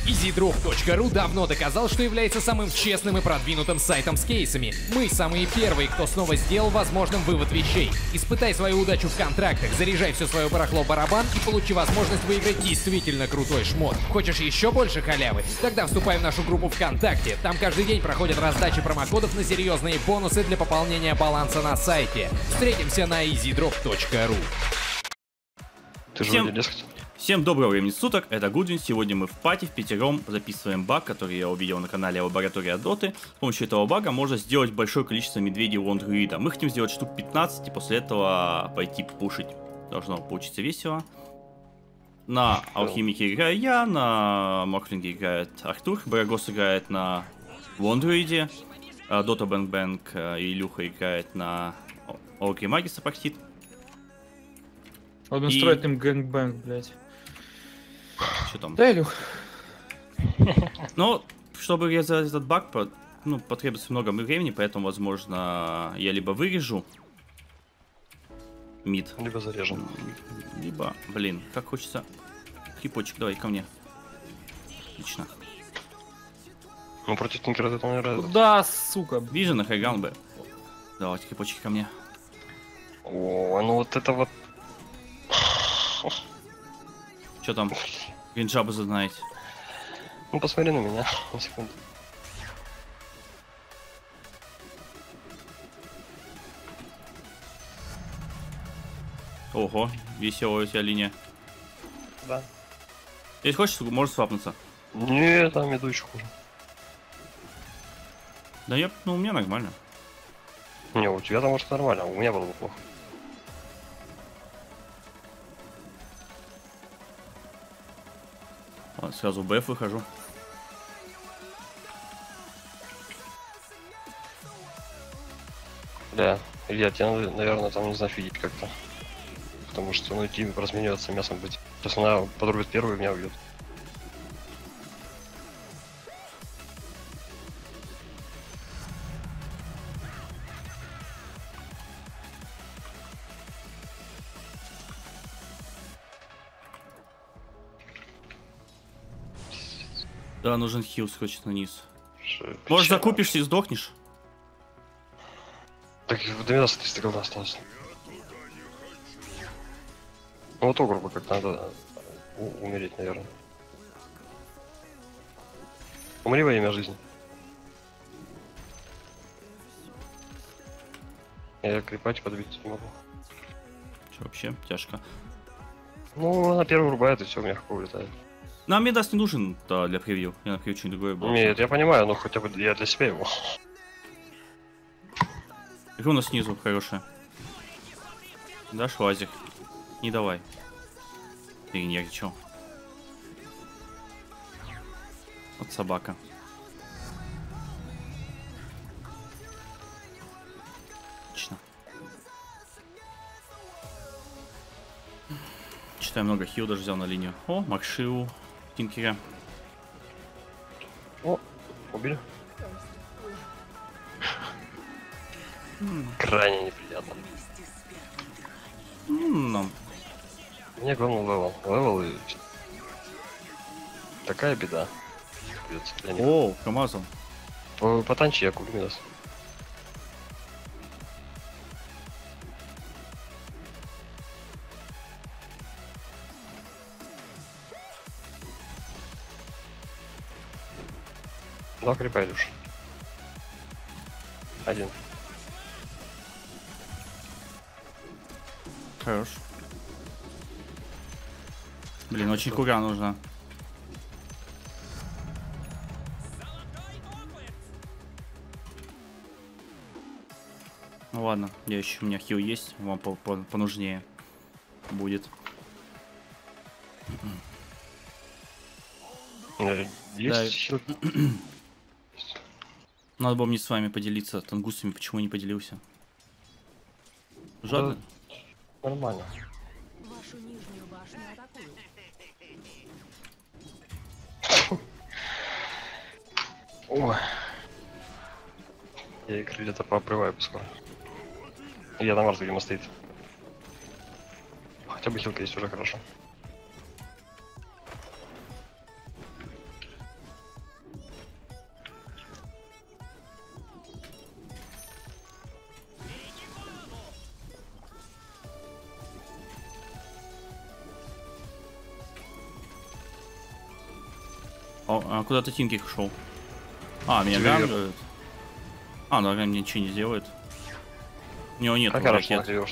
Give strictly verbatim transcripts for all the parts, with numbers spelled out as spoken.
EasyDrop точка ру давно доказал, что является самым честным и продвинутым сайтом с кейсами. Мы самые первые, кто снова сделал возможным вывод вещей. Испытай свою удачу в контрактах, заряжай все свое барахло в барабан и получи возможность выиграть действительно крутой шмот. Хочешь еще больше халявы? Тогда вступай в нашу группу ВКонтакте. Там каждый день проходят раздачи промокодов на серьезные бонусы для пополнения баланса на сайте. Встретимся на EasyDrop точка ру. Ты же Всем... дескать. Всем доброго времени суток, это Гудвин. Сегодня мы в пати в пятером записываем баг, который я увидел на канале Лаборатория Доты. С помощью этого бага можно сделать большое количество медведей у андроида. Мы хотим сделать штук пятнадцать и после этого пойти пушить. Должно получиться весело. На Алхимике играю я, на Морфлинге играет Артур, Барагос играет на Вондроиде, Дота Бэнк Бэнк и Илюха играет на Орке Магиса Пархит. Он И... строит им гэнгбэнг, блядь. Что там? Да, Илюх. Ну, чтобы резать этот баг, ну, потребуется много времени, поэтому, возможно, я либо вырежу мид, Либо зарежем. либо, блин, как хочется. Хипочек, давай ко мне. Отлично. Ну, против Тинкера это не нравится. Куда, сука? Вижен, хайган бы. Давайте хипочки ко мне. О, ну вот это вот. Что там? Гринджабы знаете. Ну, посмотри на меня. На секунду. Ого, веселая у тебя линия. Да. Если хочешь, можешь свапнуться. Не, там иду еще хуже. Да я, ну, у меня нормально. Не, у тебя там может нормально, а у меня было бы плохо. Ладно, сразу в БФ выхожу. Да, Илья, тебе надо, наверное, там, не знаю, фигить как-то. Потому что, ну, тим размениваться мясом быть. Сейчас она подрубит первую и меня убьет. Да, нужен хил, скочит вниз. Ш- Может, ща. закупишься и сдохнешь? Так в двенадцать триста голда осталось. Ну вот огру как надо у- умереть, наверное. Умри во имя жизни. Я крепач подбить не могу. Че вообще? Тяжко. Ну, она первый рубает и все, у меня какой улетает. Нам медас не нужен да, для превью. Я на превью что-нибудь другое был. Нет, я понимаю, но хотя бы я для себя его. Руна снизу хорошая. Дашь лазик? Не давай. Ты нервничал. Вот собака. Отлично. Читаю много хил, даже взял на линию. О, Макшиу, Тинкера. О, убили. Крайне неприятно. Ну, Мне главное левел. Левел и... Такая беда. Придется для них. о, Камазом. По- Потанчи я куплю Мидас. Два крипа идешь. Один. Хорош. Блин, очень кура нужна. Ну ладно, я еще у меня хил есть, вам по по понужнее будет. Э, Есть Да. хил- Надо было мне с вами поделиться тангусами, почему не поделился. Жадно? Да, нормально. Вашу нижнюю башню атакуют. Ой. Я и крылья-то пообрываю скоро. Я на Марс, видимо, стоит. Хотя бы хилка есть уже хорошо. О, а куда ты Тинки ушел? А, меня Тебе гангают. А, ну он ничего не делает. У него нет Как хорошо ракет. нагревешь.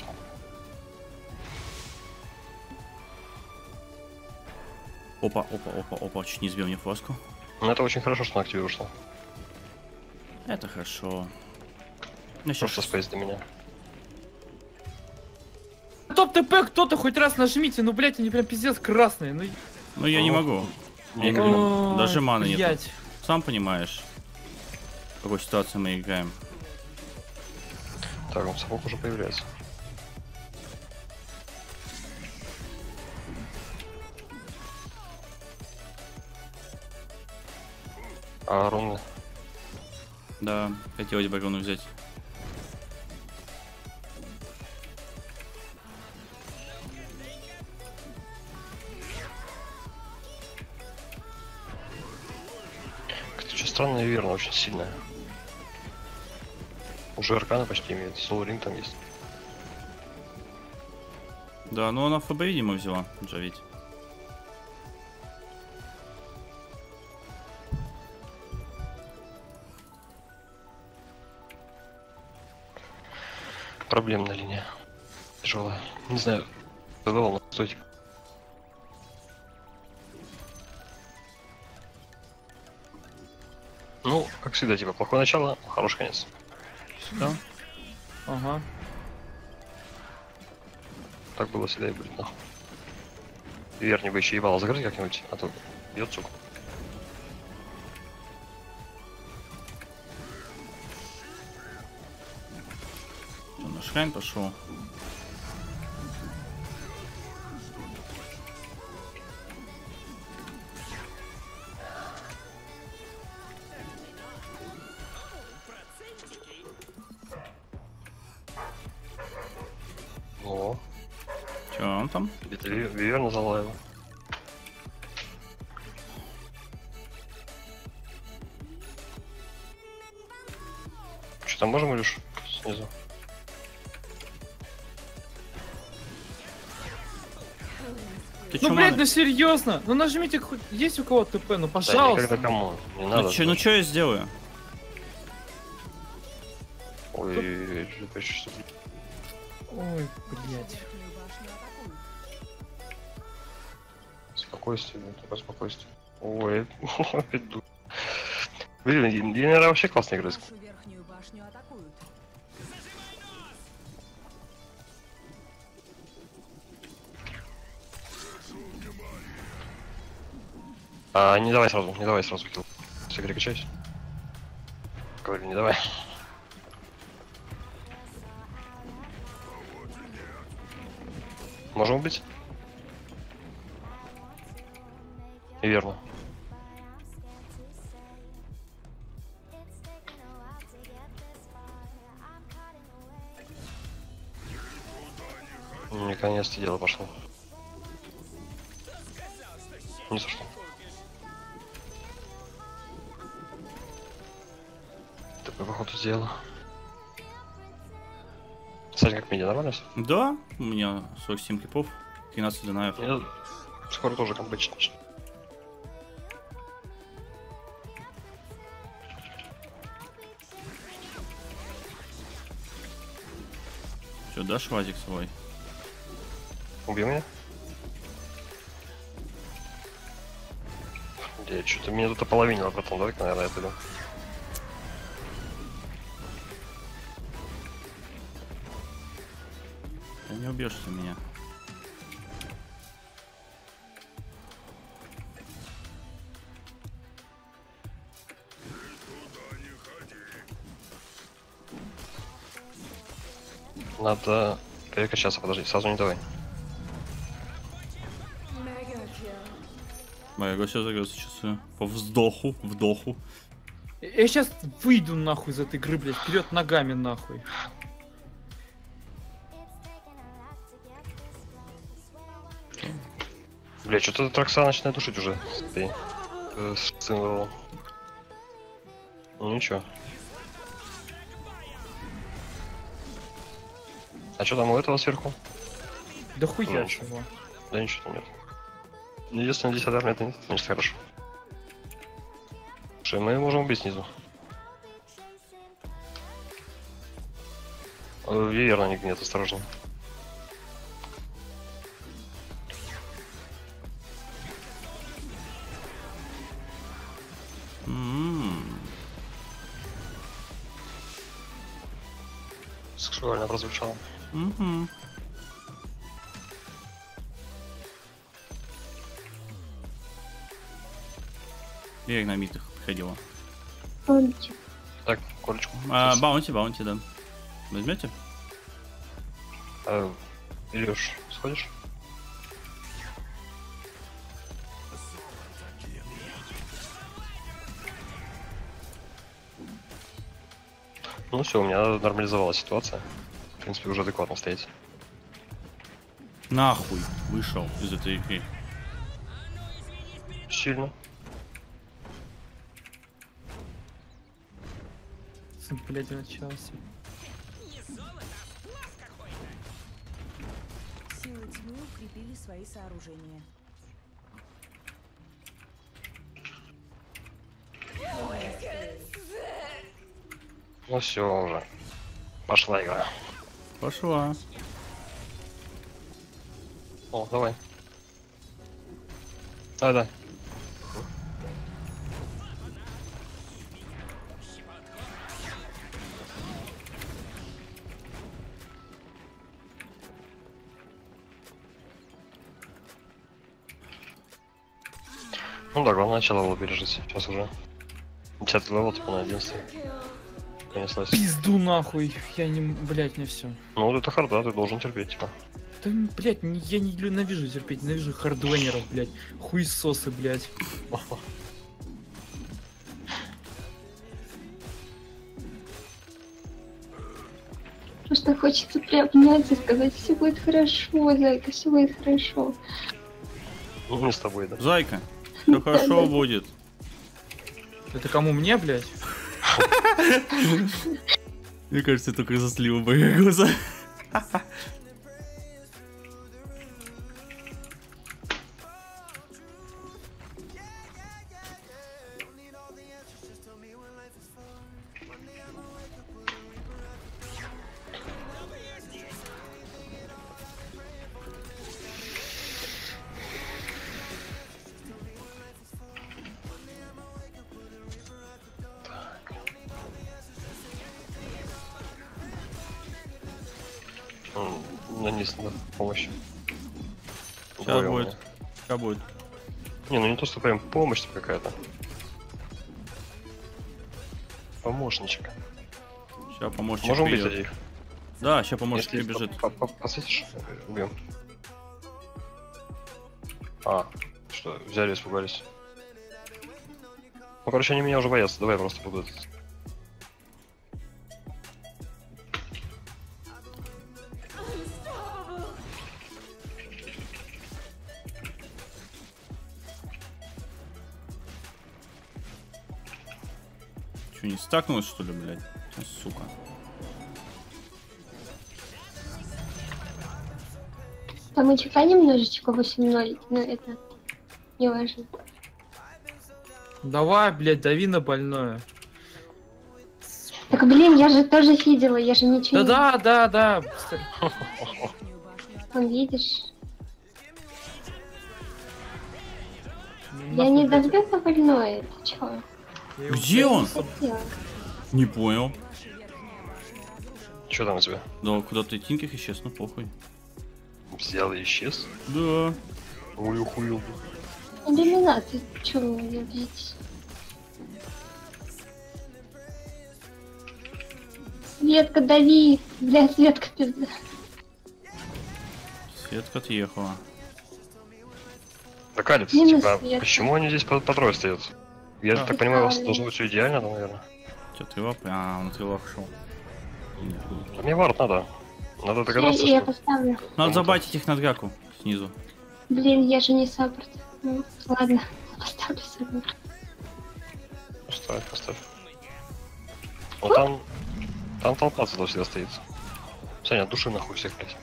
Опа, опа, опа, опа, чуть не сбил мне фласку. Ну это очень хорошо, что он активируешься. Это хорошо. Ну, Просто сейчас... спейс для меня. Топ ТП кто-то хоть раз нажмите, ну блять, они прям пиздец красные. Ну, Ну я не могу. Я не Ой, могу. Даже маны нет. блять. Сам понимаешь, в какой ситуации мы играем. Так, он сапог уже появляется. А руны? Да, хотелось бы руну взять. Как-то что странно и верно, очень сильная. Уже аркана почти имеет, Soul Ring там есть. Да, ну она ФБ, видимо, взяла, уже ведь. Проблемная линия. Тяжелая. Не знаю, задавал, но стойте. Ну, как всегда, типа, плохое начало, хороший конец. Да? Ага. Так было всегда и будет, нахуй. Верни бы еще ебало закрыть как-нибудь, а то бьет, сука. Он на шрайн пошел. О, Че он там? где-то Ви- Виверна залаяла. Что там можем, Илюш? Снизу. Ты Ну чё, блять, маны? ну серьезно. Ну нажмите, хоть есть у кого ТП, ну Да, пожалуйста. никогда кому. Не Ну надо. чё, ну чё я сделаю? Ой, что что Ой, блять. Верхнюю башню атакуют. Спокойствие, ну, только спокойствие. Ой, опять ду. Блин, Генера вообще классно играет. Вашу верхнюю башню атакуют. А, не давай сразу, не давай сразу хил. Все, перекачайся. Говорю, не давай. Можем убить? И верно. Наконец-то дело пошло. Не за что. Ты походу сделала. Кстати, как медиа, нормально всё? Да, у меня сорок семь кипов, тринадцать динаев. Я скоро тоже комбэч начну. Че, дашь вазик свой? Убей меня. Я что-то меня тут ополовинило, братан, давай-ка, наверное, я пойду. Ты не убьешься меня. Надо перекачаться, подожди, сразу не давай. Моего все загрузится сейчас. По вздоху, вдоху. Я сейчас выйду нахуй из этой игры, блять, вперед ногами нахуй. Бля, что-то Тракса начинает душить уже. Ты, э, с символом. Ну ничего. А что там у этого сверху? Да хуя ничего. чего. Да ничего там нет. Единственное, десять армия это нет, значит хорошо. Слушай, мы можем убить снизу. Верно, ник нет, осторожно. М-м. Сексуально прозвучало. Мгм. Я на митах приходила. Баунти. Так, корочку. А, Сейчас. баунти, баунти, да. Возьмете? А, Илюш, сходишь? Ну все, у меня нормализовалась ситуация. В принципе, уже адекватно стоять. Нахуй вышел из этой игры. Сильно. Блять, начался. Силы тьмы укрепили свои сооружения. Ну все уже. Пошла игра. Пошла. О, давай. А, да. Ну да, главное начало было пережить. Сейчас уже десятый левел, типа на одиннадцатый. Понеслась. Пизду нахуй. Я не... Блять, не все. Ну вот это харда, ты должен терпеть, типа. Да, блять, я не ненавижу терпеть, ненавижу хардвенеров, блять. Хуесосы, блять. Просто хочется приобнять и сказать, все будет хорошо, зайка, все будет хорошо. Ну, не с тобой, да. Зайка, все хорошо будет. Это кому мне, блять? Мне кажется, только из-за слива боягуза. Нанес на помощь. Сейчас Вдвоем, будет. да. Сейчас будет. Не, ну не то, что прям помощь какая-то. Помощничек. Сейчас помощник Можем убить придет. их. Да, сейчас помощник Если прибежит. по- по- посветишь, убьем. А, что, взяли, испугались. Ну, короче, они меня уже боятся. Давай я просто буду этот. Че, не стакнулось, что ли, блядь? Сука. Там и ЧК немножечко восемь ноль, но это не важно. Давай, блять, дави на больное. Так, блин, я же тоже видела, я же ничего Да, да, да, да. Верхнюю башню не... Вон, видишь? Нахуй, Я не блядь, давлю на больное, ты чё? я его Где он? Хотела. Не понял. Что там у тебя? Да, куда-то Тинких исчез, ну похуй. Взял и исчез? Да. Ой, ухуил. Иллюминаты, чё вы меня видите? Светка, дави! Бля, Светка, пизда. Светка отъехала. Так, Алекс, Минус типа, свет. почему они здесь по, по трое стоят? Я Да. так понимаю, у вас Правильно. должно быть все идеально, да, наверное. Че, ты лап? А, он ты лап шел. А мне вард надо. Надо Я, догадаться, я что... поставлю. Надо забайтить их на драку снизу. Блин, я же не саппорт. Ну, ладно, поставлю саппорт. Поставь, поставь. Ну там... Там толпа всегда всегда стоит. Саня, от души нахуй всех, блядь.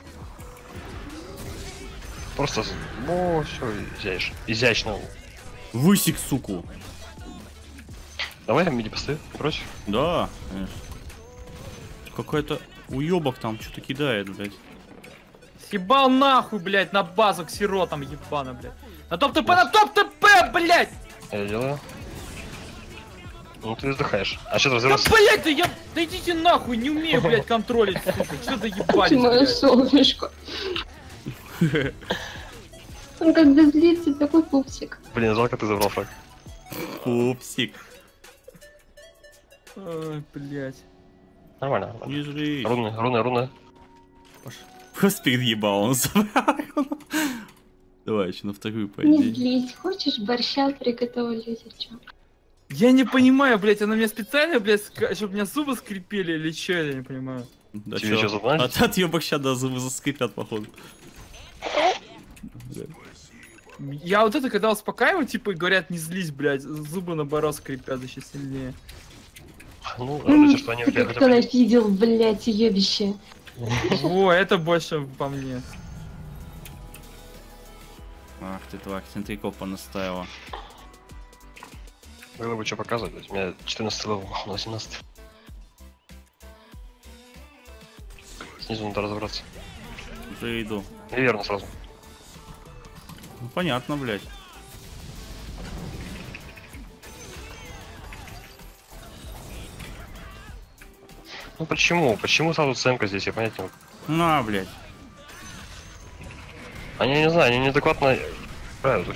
Просто... О, все, изящно. Изящно. Высек, суку. Давай я миди постою, не против? Да, конечно. Какой-то уебок там что-то кидает, блядь. Съебал нахуй, блядь, на базу к сиротам, ебано, блядь. На топ-ТП, на топ-ТП, блядь! Я делаю. Ну ты вздыхаешь. А что ты Да, взорвался? блядь, да я... Да идите нахуй, не умею, блядь, контролить, сука. Что за Ты ебались, мое блядь? солнышко. Он когда злится, такой пупсик. Блин, жалко ты забрал фраг. Пупсик. Ой, блядь. Нормально, нормально. Не жри. Руны, руны, руны. Просто переебал он забрал. Давай еще на вторую Не пойди. злись, хочешь борща приготовлю, если чё? Я не понимаю, блядь, она мне специально, блядь, чтобы у меня зубы скрипели или что, я не понимаю. Да Тебе чё? что, забрали? От, от ёбок ща да зубы заскрипят, походу. Я вот это, когда успокаиваю, типа, и говорят, не злись, блядь, зубы наоборот скрипят еще сильнее. Ну, М, радуйся, что они у тебя Ты хотя кто бы... видел, блядь, ебище. О, это больше по мне. Ах ты тварь, центриков понаставила. Было бы что показывать, блядь. У меня четырнадцатый левел, на восемнадцатый. Снизу надо разобраться. Уже иду. Неверно сразу. Ну понятно, блядь. Ну почему? Почему сразу цемка здесь? Я понять не могу. На, блядь. Они, не знаю, они неадекватно играют.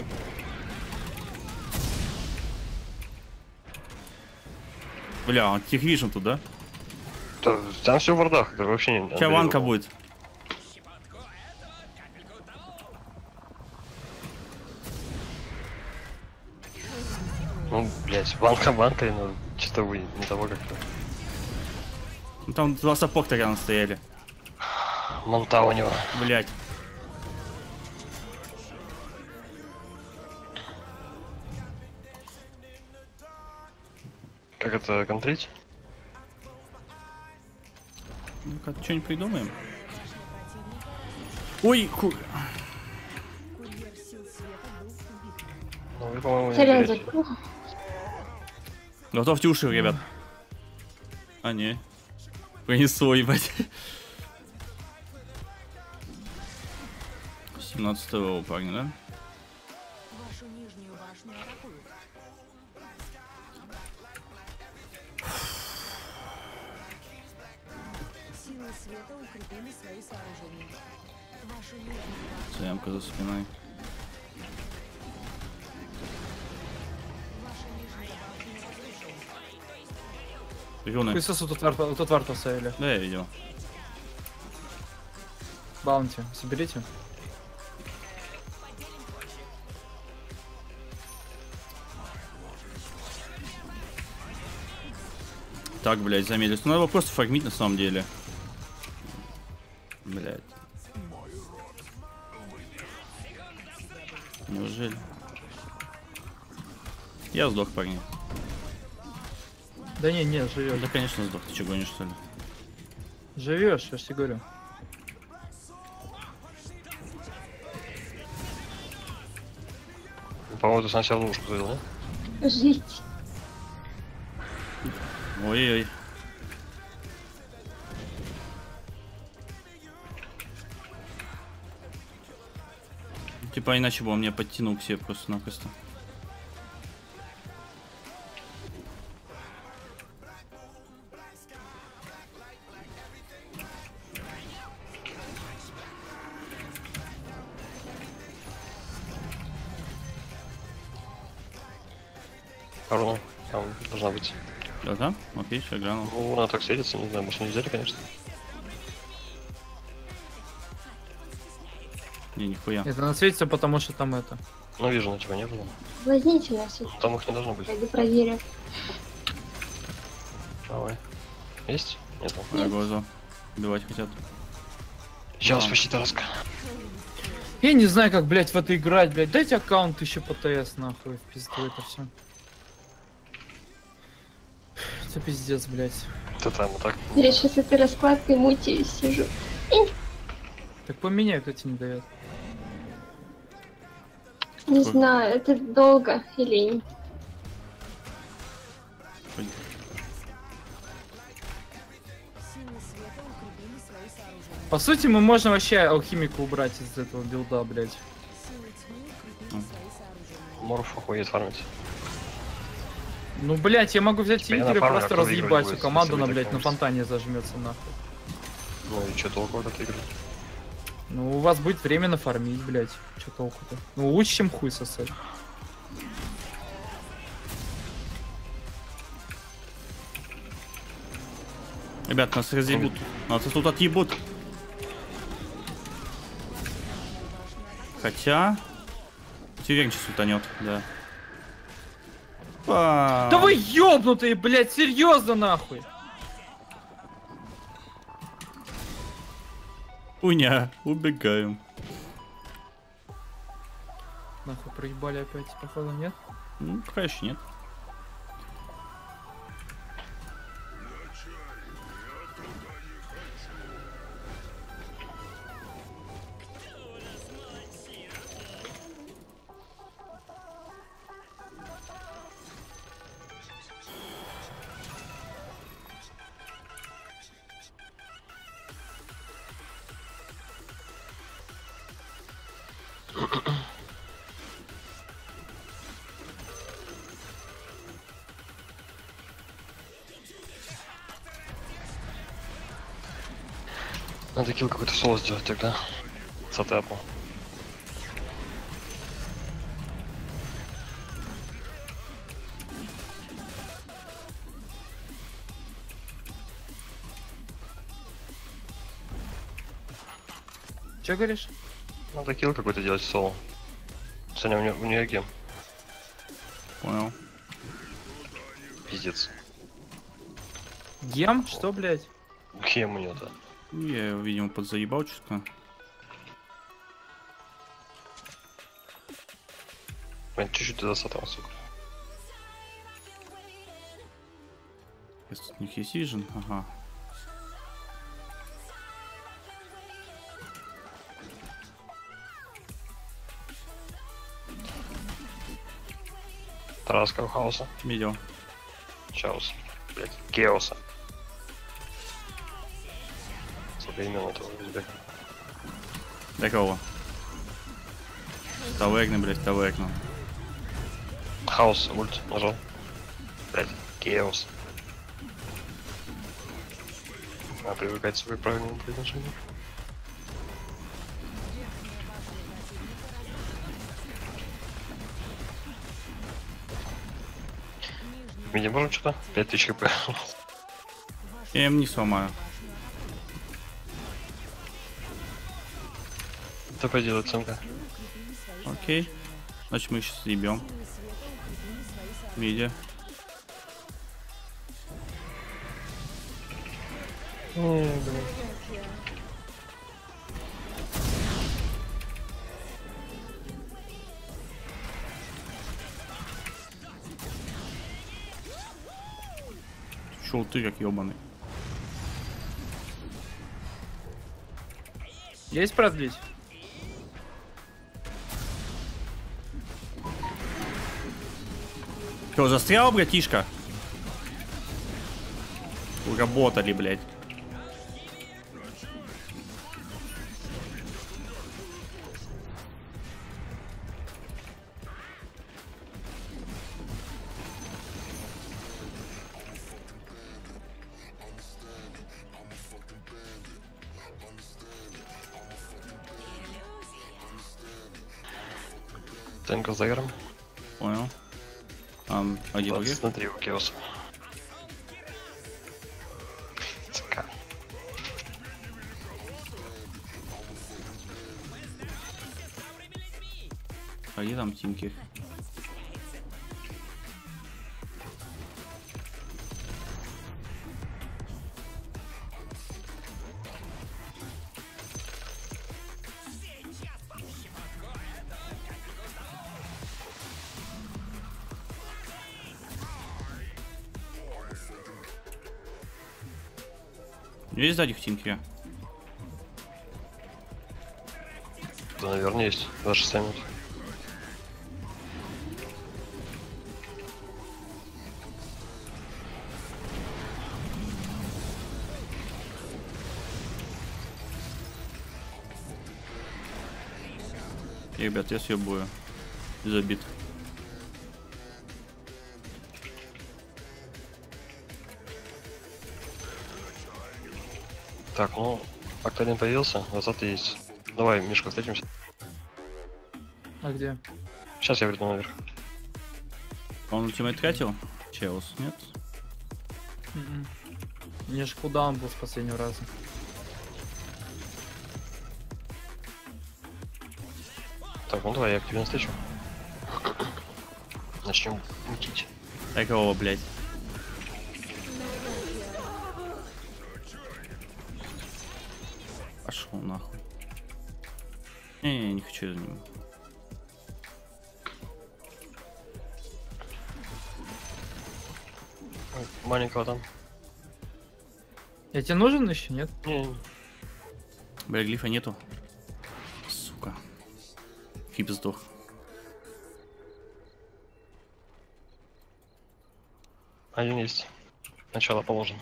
Бля, он техвижн тут, да? Да, там все в вардах, это вообще не... Сейчас ванка будет. Ну, блять, ванка ванкой, но что-то вы не того как-то. Ну, там два саппорта рядом стояли. Монта у него. Блядь. Как это контрить? Ну-ка, что-нибудь придумаем? Ой, ху... Курьер сил света был убит. Ну, вы, по-моему, не Сорян, берете. закрыл. Готовьте уши, ребят. А, не. Принесло, ебать. семнадцатого парня, да? Вашу нижнюю башню атакуют. Силы света укрепили свои сооружения. Вашу нижнюю башню, Цемка за спиной. ваша нижняя башня разрушена. Руны. Хуесосу тут варта, тут варта стояли. Да, я видел. Баунти, соберите. Так, блядь, замедлись. Ну, надо его просто фармить на самом деле. Блядь. Неужели? Я сдох, парни. Да не, не, живешь. Да, конечно, сдох. Ты что, гонишь, что ли? Живешь, я же тебе говорю. По-моему, ты сначала ловушку завел, да? Жить. Ой-ой. Типа иначе бы он меня подтянул к себе просто-напросто. Руна. Там должна быть. Да, да? Окей, сейчас глянул. Ну, она так светится, не знаю, может не взяли, конечно. Не, нихуя. Это она светится, потому что там это. Ну, вижу, на тебя не было. Возьмите нас. Ну, там их не должно быть. Пойду проверю. Давай. Есть? Нет. Моя глаза. Убивать хотят. Сейчас Да. почти таска. Я не знаю, как, блядь, в это играть, блядь. Дайте аккаунт еще по ТС, нахуй, в пизду это все. Это пиздец, блядь. Ты там вот так. Я сейчас этой раскладкой мутиюсь сижу. Так поменяй, кто тебе не дает. Не знаю, это долго или Силы света укрепили свои сооружения. По сути, мы можем вообще алхимика убрать из этого билда, блядь. Силы тьмы укрепили свои сооружения. Морф охуеет фармить. Ну, блядь, я могу взять Типа я Тинкер и на фарме просто разыгрывать разъебать будет, всю команду, если на, вы блядь, так на можете. фонтане зажмется нахуй. Ну и что толку от этой игры? Ну, у вас будет время нафармить, блядь. Че толку-то? Ну, лучше, чем хуй сосать. Ребят, нас разъебут. Нас тут отъебут. Хотя... Тюрень сейчас утонет, да. Па. Да вы ёбнутые, блядь, серьезно нахуй! Уня, убегаем. Нахуй проебали опять, походу, нет? Ну, пока еще нет. Надо килл какой-то соло сделать тогда. С атапом. Че говоришь? Надо килл какой-то делать соло. Саня, у нее, у нее гем. Понял. Пиздец. Гем? Что, блядь? Гем у нее, да. Ну, я его, видимо, подзаебал чутка. Блин, чуть-чуть туда с атаком, сука. Если у них есть вижен, ага. Тараска у хаоса. Видел. Чаус. Блять, Геоса. Сука, именно этого ребят. Дай кого? Таверны, блять, таверну. Хаос, ульт, нажал. Блять, Геос. Надо привыкать к своему правильному произношению. Видим, можем что-то? пять тысяч хп. Я им не сломаю. Это пойдет оценка. Окей. Значит, мы сейчас ебем. Видя. Шел ты как ебаный. Есть продлить? Че, застрял, братишка? Уработали, блядь. Тенка за Эром. Понял. Um, один других. Смотри, у Геоса. ЦК. А где там тимки? Есть сзади в тимке? Да, наверное, есть. двадцать шесть минут. Ребят, я съебую. Забит. Так, ну, Окталин появился, назад есть. Давай, Мишка, встретимся. А где? Сейчас я приду наверх. Он ультимейт тратил? Челс, нет? М-м. Мне ж куда он был с последнего раза. Так, ну давай, я к тебе навстречу. Начнем мутить. Такого, блядь. Пошел нахуй. Не, не, не хочу за ним. Ой, маленького там. Я тебе нужен еще, нет? Не, не. Бля, глифа нету. Сука. Хип сдох. Один есть. Начало положено.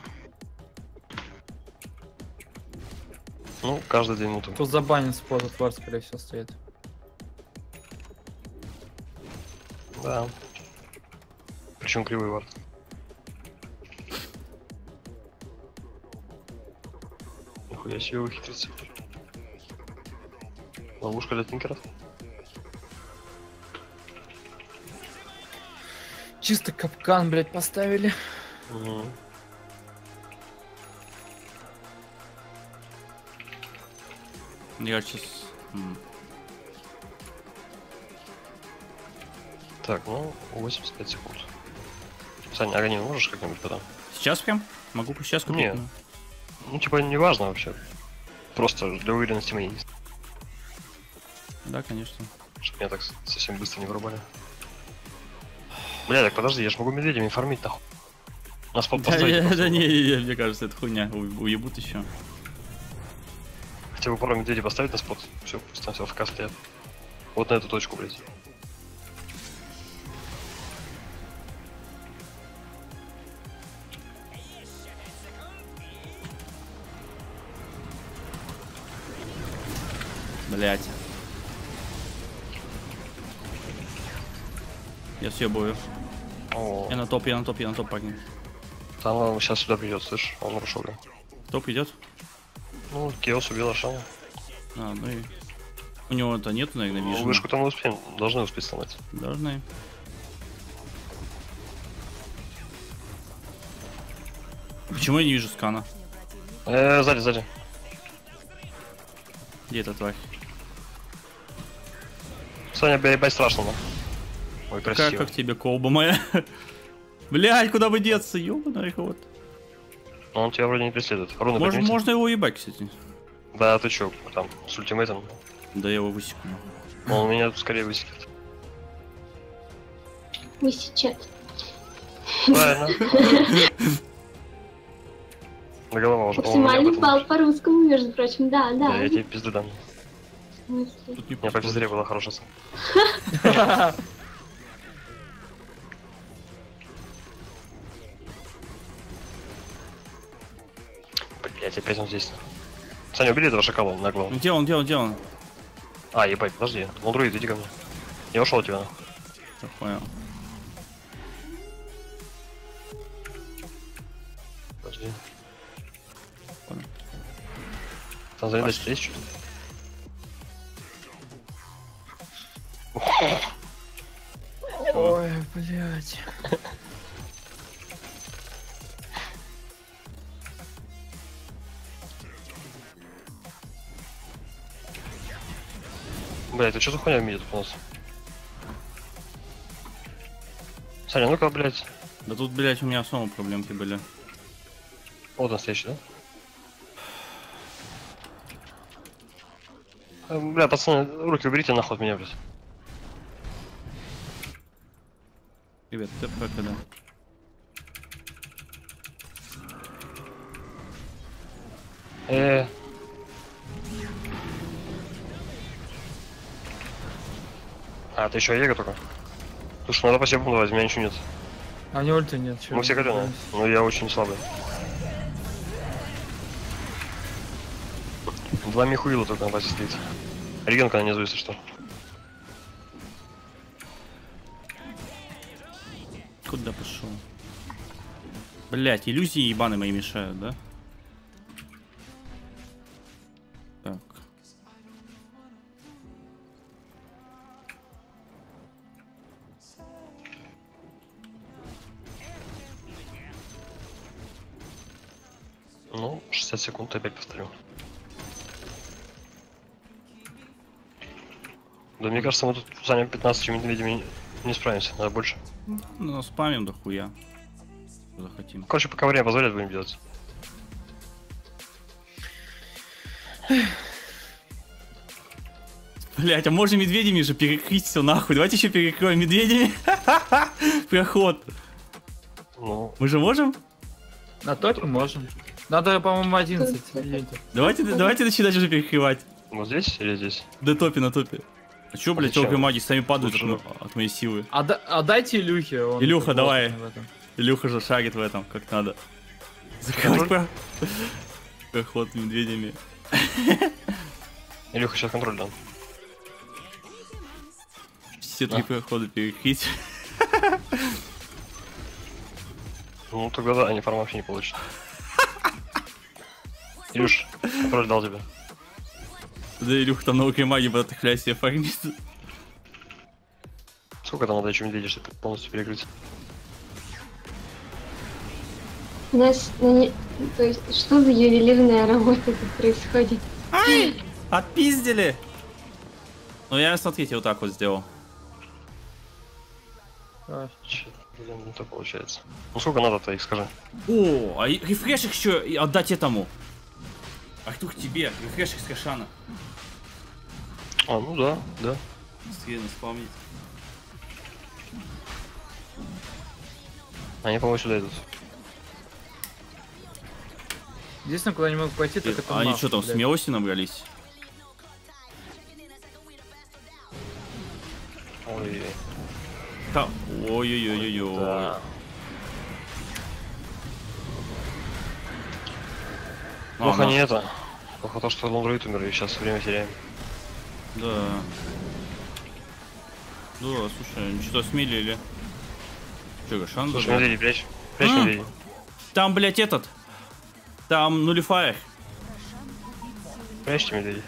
Ну, каждые две минуты. Тут забанен спот, от вар, скорее всего, стоит. Да. Причем кривой вард. Нихуя себе ухитриться. Ловушка для тинкеров. Чисто капкан, блядь, поставили. Угу. Я сейчас... м, Так, ну, восемьдесят пять секунд. Саня, огонь можешь как-нибудь потом? Сейчас прям? Могу сейчас купить? Не. ну. Ну, типа, не важно вообще. Просто для уверенности моей. Да, конечно. Чтоб меня так с- совсем быстро не вырубали. Бля, так подожди, я ж могу медведями фармить нахуй. Нас по Да, поставить я- просто. да не, не, не, мне кажется, это хуйня. У- Уебут еще. Хотя бы пару медведей поставить на спот. Все, пусть там все в ФК стоят. Вот на эту точку, блядь. Блять. Я съебую. О, Я на топ, я на топ, я на топ, парни. там он сейчас сюда придет, слышь, он нарушил. бля. Топ идет? Ну, Киос убил Ашана. А, ну и... У него это нету, наверное, Ну, вижу. вышку там мы успеем, должны успеть сломать. Должны. Почему я не вижу скана? Э, сзади, сзади. Где эта тварь? Саня, бля, ебать страшно, да? Ой, Как, красиво. как тебе колба моя? Блять, куда вы деться, ёбаный рот. Но он тебя вроде не преследует. Руны Можно, поднимите. можно его ебать, кстати. Да, ты чё, там, с ультимейтом. Да я его высеку. Он меня тут скорее высекет. Высечет. Правильно. На голова уже, по-моему, Максимальный об этом. балл по русскому, между прочим, да, Да, да. я тебе пизды дам. В смысле? Тут не У меня по пизде была хорошая ссылка. Блять, опять он здесь. Саня, убери этого шакала наглого. Где он, где он, где он? А, ебать, подожди. Он друид, иди ко мне. Я ушел от тебя. Так, понял. Подожди. Понял. Там залезть есть что-то? Ой, блядь. Блять, это что за хуйня в мире тут у нас? Саня, ну-ка, блять. Да тут, блять, у меня снова проблемки были. Вот он следующий, да? Э, Бля, пацаны, руки уберите нахуй от меня, блядь. Ребят, ТП когда? Э. А, ты еще Его только? Слушай, надо по себе давать, у меня ничего нет. А у него ульты нет, чё? Мы все галеные, но я очень слабый. Два михуила только на базе стоит. Регенка на низу, если что. Куда пошел? Блять, иллюзии ебаные мои мешают, да? Так. Ну, шестьдесят секунд опять повторю. Да мне кажется, мы тут с вами пятнадцатью медведями не справимся, надо больше. Ну, спамим дохуя. Захотим. Короче, пока время позволяет, будем делать. Блять, а можно медведями же перекрыть все нахуй? Давайте еще перекроем медведями. Проход. Ну, Мы же можем? На топе можем. Надо, по-моему, одиннадцать. Видите. Давайте, давайте начинать уже перекрывать. вот здесь или здесь? На топе, на топе. А чё, блядь, зачем? толпы маги сами падают от, Лучше- мо- от моей силы. А, да- а дайте Илюхе. он Илюха, вот давай. в этом. Илюха же шарит в этом, как надо. Закрывать про... проход медведями. Илюха сейчас контроль дам. Все три А. прохода перекрыть. Ну тогда да, они форму вообще не получат. Илюш, контроль дал тебе. Да, Илюха там наукой магии батахляй себе фармит. Сколько там надо еще медведей, чтобы полностью перекрыть? У нас, ну, не- то есть, что за ювелирная работа тут происходит? Ай! Отпиздили! Ну я, смотрите, вот так вот сделал. А, Чё, блин, не то получается. Ну сколько надо-то их, скажи? О, а и- рефреш их еще и отдать этому. Артур, тебе. Рефреш их с Кашана. А, ну да, да. Быстрее наспомнить. Они, по-моему, сюда идут. единственное, куда не могу пойти, так это А они нахуй, что там, блядь. смелости набрались? Ой, Да. Ой-ой-ой-ой-ой. да. Плохо Ага. не это. Плохо то, что лондроид умер, и сейчас время теряем. Да. Да, слушай, они что-то осмелели. Че, Гашан Слушай, забрал? медведи, прячь. Прячь А. медведей. Там, блядь, этот. Там нулифайр. Прячьте медведей.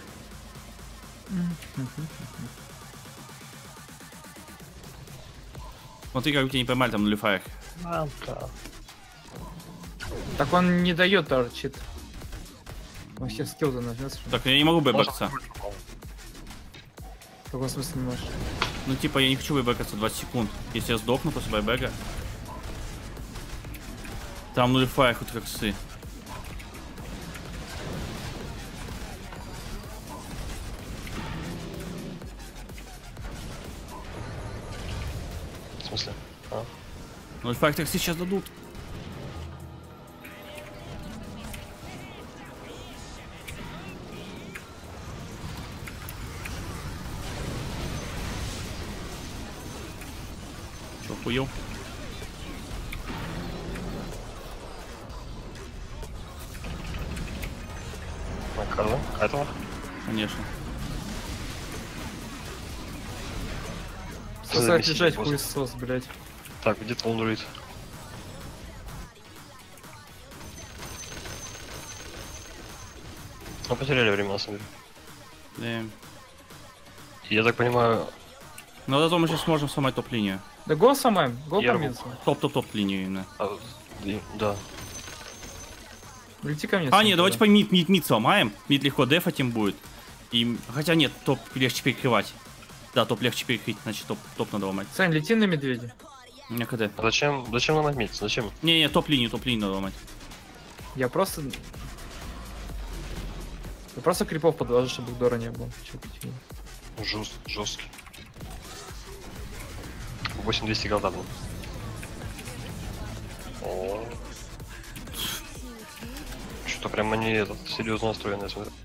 Смотри, как тебя не поймали, там нулифайр. А, да. Так он не дает торчит. Он все скилл-то нажмется. Так, я не могу бэкаться. В каком смысле не можешь? Ну, типа, я не хочу бэкаться двадцать секунд. Если я сдохну после байбэга. Там нулифайр хоть как сы. В смысле? А. Нулифайр так сейчас дадут. Чё, охуел? На Карла? Этого? Конечно. Сосать Замесить лежать босса. хуесос, блядь. Так, где-то лондроид. Мы потеряли время, на самом деле. Да. Я так понимаю, Но зато мы сейчас сможем сломать топ-линию. Да гол самаем, гол Я поминца. Топ-топ-топ-линию именно. а, и- да. Лети ко мне. А, Сань, нет, давайте туда. по мид, мид, мид сломаем. Мид легко дефать им будет. И... Хотя нет, топ легче перекрывать. Да, топ легче перекрыть, значит топ, топ надо ломать. Сань, лети на медведя. У меня КД. А зачем, зачем нам отметиться? Зачем? Не-не, топ-линию, топ-линию надо ломать. Я просто... Я просто крипов подложу, чтобы Дора не было. Чё, почему? Жест, жесткий. восемь двести голда был. О. Что-то прям они этот, серьезно настроены, я смотрю.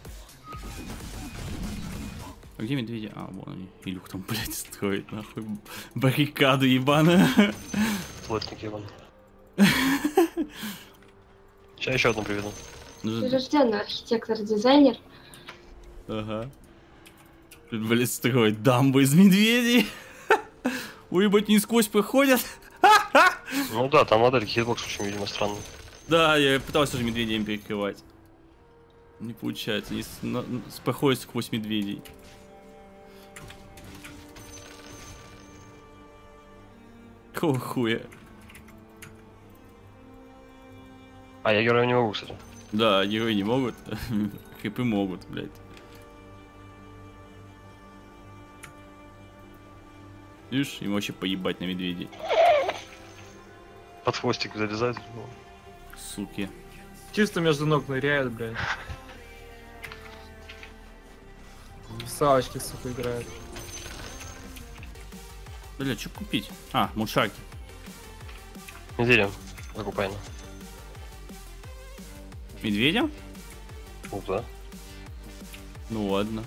А где медведи? А, вон они. Илюх там, блядь, строит, нахуй. Баррикаду ебаную. Плотники вон. Сейчас еще одну приведу. Ну, Прирожденный архитектор-дизайнер. ага. Блядь, строить дамбу из медведей. Ой, ебать, не сквозь проходят. Ну да, там модель хитбокс очень, видимо, странный. Да, я пытался тоже медведями перекрывать. Не получается, не с- на- на- с- проходит сквозь медведей. Какого хуя? А я героя не могу, кстати. Да, герои не могут, крипы могут, блядь. Видишь, им вообще поебать на медведей. Под хвостик залезать. ну. Суки. Чисто между ног ныряют, блядь. В салочки, сука, играют. Бля, что купить? А, мушаки. Неделю закупаем. Медведя? Ну да. Ну ладно.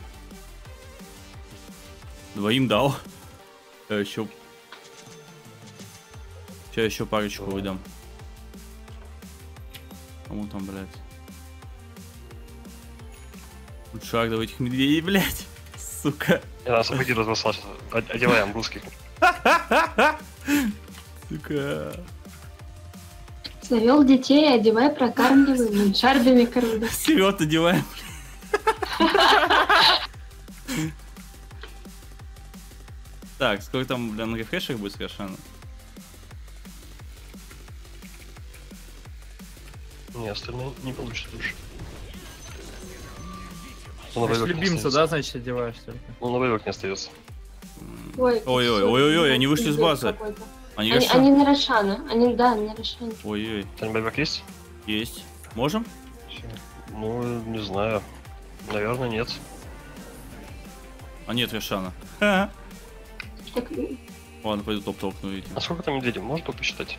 Двоим дал. Я еще... Сейчас еще парочку Ой. выдам. Кому там, блядь? Шаг давай этих медведей, блядь. Сука. Я нас обойти разбросал сейчас. Од- Одеваем русских. Сука. Завел детей, одевай, прокармливай, муншардами кормлю. Вперед одеваем. Так, сколько там, бля, на рефрешах будет совершенно? Не, остальные не получится больше. Ну, на Значит, боевик не любимца, остается. да, значит, одеваешь только. Ну, на боевик не остается. Ой, Ой-ой, ой-ой-ой, они вышли с базы. какой-то. Они, Они, решат- они на Рошана. Они, да, на Рошана. Ой-ой, Там боевик есть? есть. Можем? Ну, не знаю. Наверное, нет. А нет, Рошана. Так, Ладно, пойду топ-толкну этим. А сколько там медведей? Можно посчитать?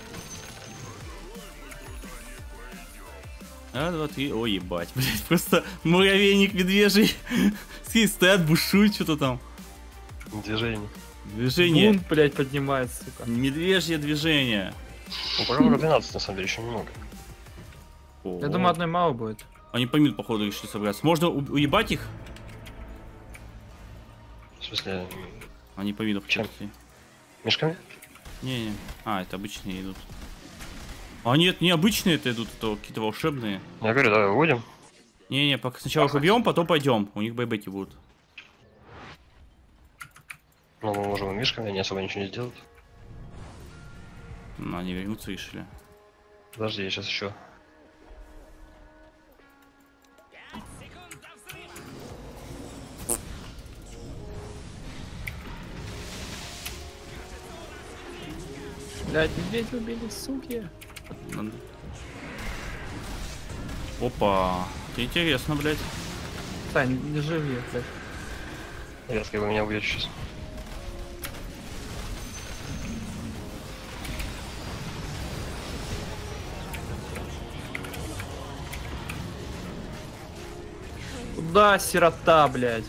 А, два, три. Ой, ебать, блядь, просто муравейник медвежий. Все стоят, бушуют, что-то там. Движение. Движение. Бунт, блядь, поднимается, сука. Медвежье движение. Ну, пока только двенадцать, на самом деле, еще немного. О. Я думаю, одной мало будет. Они по мид, походу, решили собраться. Можно у- уебать их? В смысле, Они по миду Чем? хотят идти. мешками? Не-не. А, это обычные идут. А нет, не обычные это идут, это какие-то волшебные. Я говорю, давай выводим. Не-не, пока сначала их убьем, потом пойдем. У них байбеки будут. Но мы можем и мешками, они особо ничего не сделают. Ну, они вернуться решили. Подожди, я сейчас еще. Блядь, медведь убили, суки. Надо- Опа. Это интересно, блядь. Сань, не живи, блядь. Резко вы меня убьете сейчас. Куда сирота, блядь?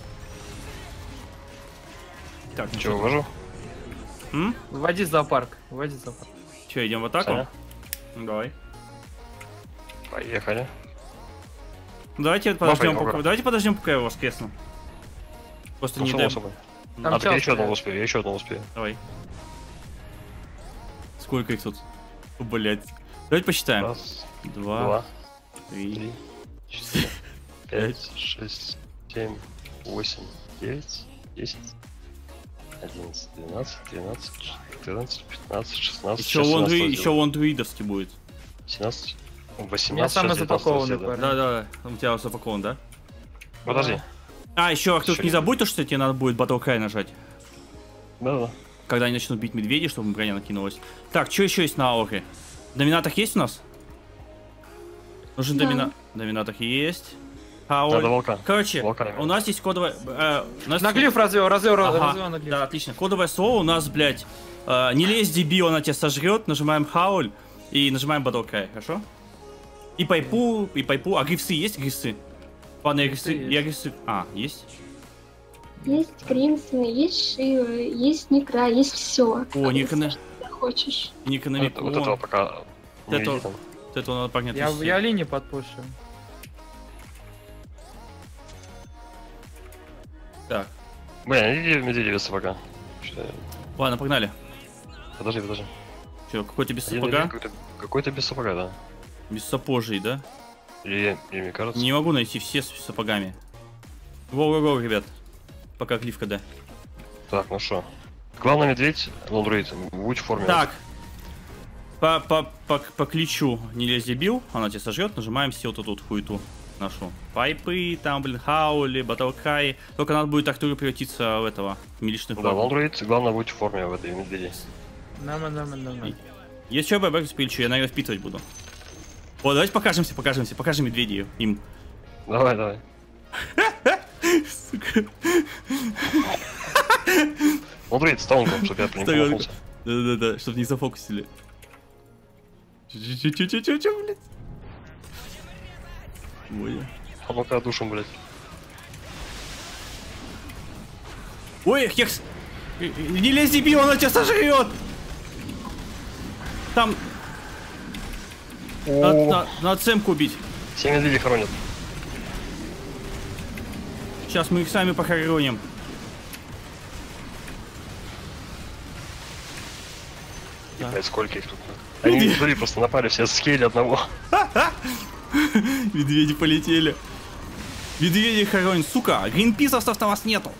Так, ну Че, что? вывожу? М? Вводи зоопарк, вводи зоопарк. Че, идем в атаку? Саня? Ну, давай. Поехали. Давайте подождем, Лапай, пока... угра. Давайте подождем, пока я его воскресну. Просто Ну, не само дай... собой. Там А, так я час, еще одного блядь. успею, я еще одного успею. Давай. Сколько их тут? О, блядь. Давайте посчитаем. Раз, Два, два, три. три, четыре, пять, шесть, семь, восемь, девять, десять, одиннадцать, двенадцать, тринадцать, четырнадцать, пятнадцать, шестнадцать, Еще вон, друи- еще вон друидовский будет. семнадцать, У меня восемнадцать, самый сейчас девятнадцать запакованный раздел, да. парень. Да, да, у тебя запакован, да? Подожди. А, еще, Артур, Ещё не не- забудь то, что тебе надо будет Battle Cry нажать. Да-да. Когда они начнут бить медведей, чтобы броня накинулась. Так, что еще есть на ауре? Доминатах есть у нас? Нужен Да. домина... Доминатах есть. А, Надо ой. волка. Короче, Волка. у нас есть кодовая... э, у нас- На глиф развел, развел, Ага, развел на глиф. да, отлично. Кодовое слово у нас, блядь, э, не лезь, дебил, она тебя сожрет. Нажимаем хауль и нажимаем Battle Cry, хорошо? И пайпу, и пайпу. А грифсы есть грифсы? Ладно, я грифсы... Есть. Я грифсы... А, есть? есть Кримсон, есть Шива, есть Некра, есть все. О, Никона... Хочешь. Никономик. Вот, вот этого пока не Это- види там. Вот этого надо погнать. Я, вести. я линии подпушил. Так, Блин, иди в медведевица пока. Что я- ладно, погнали. Подожди, подожди. Чё, какой-то без Один сапога? один Какой-то какой-то без сапога, да. Без сапожей, да? Или, или мне кажется. Не могу найти все с сапогами. Воу-воу-воу, ребят. Пока гливка, да. Так, ну что. Главный медведь, лондроид, будь в форме. Так. По, по, по, по кличу не лезь, дебил, она тебя сожрет, нажимаем все вот эту вот хуету нашу. Пайпы, там, блин, хаули, батлкай. Только надо будет Артуру превратиться в этого, в миличную Да, форму. лондроид, главное будь в форме в этой медведе. Нама, нама, нама. Если что, бэбэк по кличу, я, наверное, впитывать буду. О, давайте покажемся, покажемся, покажем медведей им. Давай, давай. Сука. Лондроид, стоунком, чтобы я по ним Стоянка. помахнулся. Да-да-да, чтобы не зафокусили. Чу-чу-чу-чу-чу, блядь. Ой. А ну-ка, душем, блядь. Ой, Хекс! Не лезь, дебил, она тебя сожрет! Там... Надо, О, надо, надо Сэмку убить. все медведи хоронят. Сейчас мы их сами похороним. Да. Блядь, сколько их тут. Они, смотри, просто напали все с скейли одного. Медведи полетели. Медведи хоронят. Сука, гринписовцев у вас нету.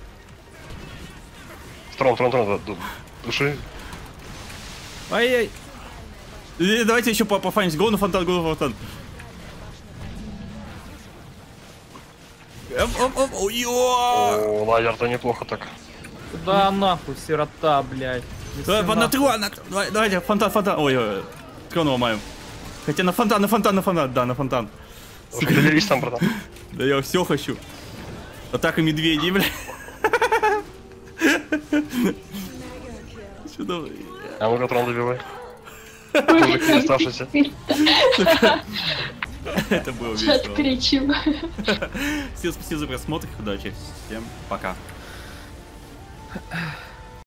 Трон, трон, трон, ду- души. Ай-яй. Э, Давайте еще по пофанимся. Го на фонтан, го на фонтан. Оп, оп, оп, ой, ё. О, лагерь-то неплохо так. Куда нахуй, сирота, блядь. Неси Давай, по- на нахуй. трон, на трон. Давай, давайте, фонтан, фонтан. Ой, ой, трон ломаем. Хотя на фонтан, на фонтан, на фонтан. Да, на фонтан. Уж поделись там, братан. Да я все хочу. Атака медведей, бля. Сюда. А ну-ка, трон добивай. Мужик не оставшийся. Это было весело. Откричиваю. Всем спасибо за просмотр, удачи. Всем пока.